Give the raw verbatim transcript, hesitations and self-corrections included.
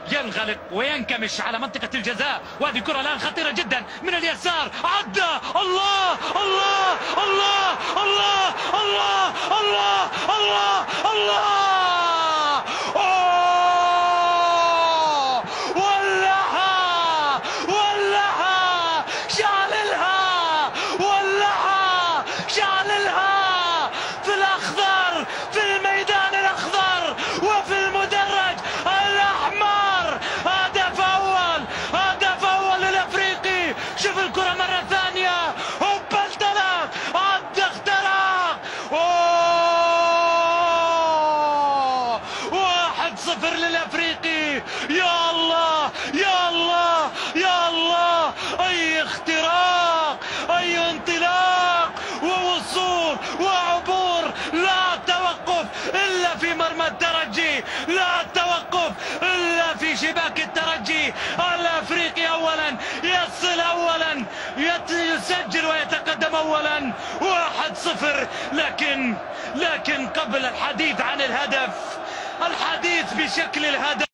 ينغلق وينكمش على منطقة الجزاء، وهذه كرة الآن خطيرة جدا من اليسار، عدى. الله الله الله الله الله الله الله الله. أوه ولعها ولعها شعللها ولعها شعللها في الأخضر، في الميدان الأخضر وفي المدرج الأحمر. هدف أول، هدف أول للأفريقي. شوف الكرة مرة ثانية، هوب انطلق، عد اخترق. أوه واحد صفر للأفريقي. يا الله يا الله يا الله، أي اختراق، أي انطلاق ووصول وعبور. لا توقف إلا في مرمى الترجي، لا توقف إلا في شباك الترجي. الأفريقي أولا يصل أولا، يسجل ويتقدم أولا واحد صفر. لكن لكن قبل الحديث عن الهدف، الحديث بشكل الهدف.